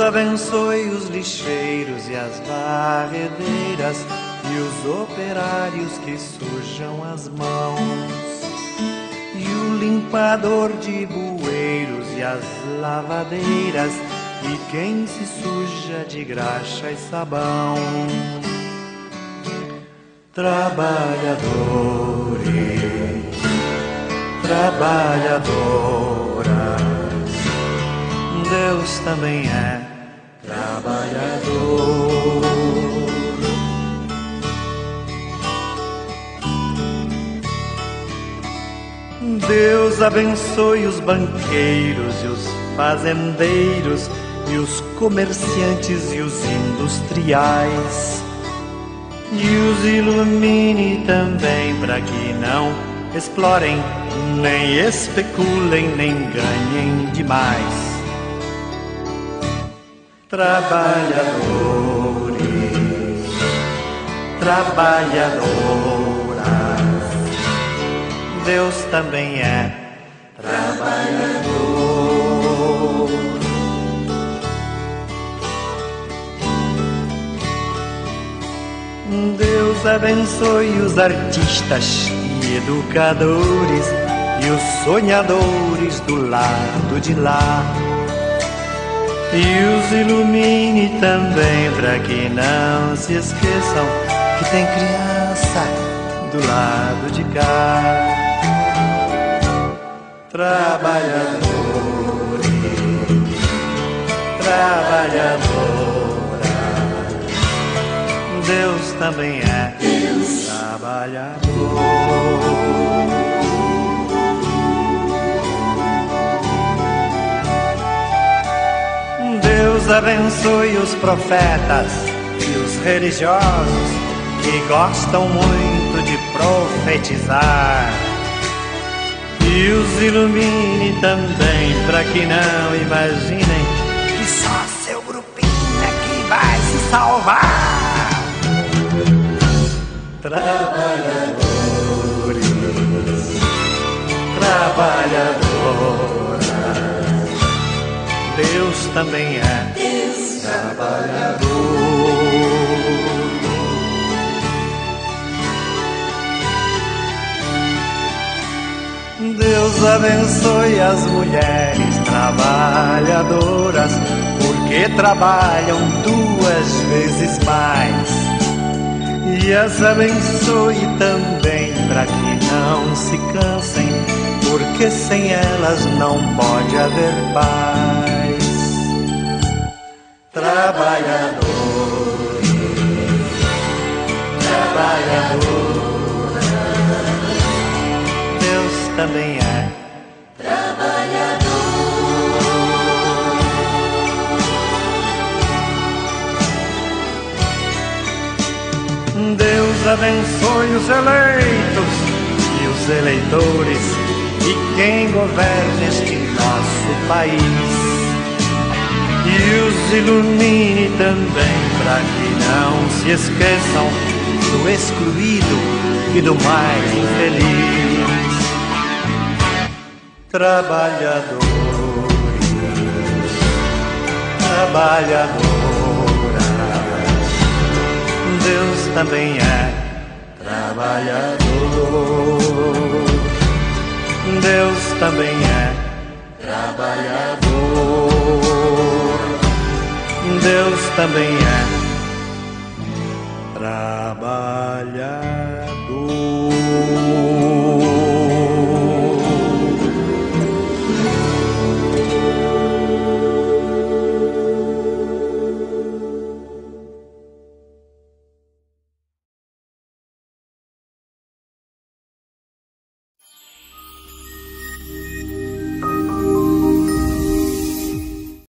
abençoe os lixeiros e as varredeiras e os operários que sujam as mãos, e o limpador de bueiros e as lavadeiras e quem se suja de graxa e sabão. Trabalhadores, trabalhadoras, Deus também é trabalhador. Deus abençoe os banqueiros e os fazendeiros e os comerciantes e os industriais, e os ilumine também para que não explorem, nem especulem, nem ganhem demais. Trabalhadores, trabalhadoras, Deus também é trabalhador. Deus abençoe os artistas e educadores e os sonhadores do lado de lá, e os ilumine também para que não se esqueçam que tem criança do lado de cá. Trabalhadores, trabalhadoras, Deus também é trabalhador. Deus abençoe os profetas e os religiosos que gostam muito de profetizar, e os ilumine também para que não imaginem que só seu grupinho é que vai se salvar. Trabalhadores, trabalhadoras, Deus também é trabalhador. Deus abençoe as mulheres trabalhadoras, porque trabalham 2 vezes mais, e as abençoe também para que não se cansem, porque sem elas não pode haver paz. Trabalhadores, trabalhadoras, Deus também é trabalhador. Deus abençoe os eleitos e os eleitores e quem governa este nosso país, e os ilumine também para que não se esqueçam do excluído e do mais infeliz. Trabalhadores, trabalhadoras, Deus também é trabalhador. Deus também é trabalhador. Deus também é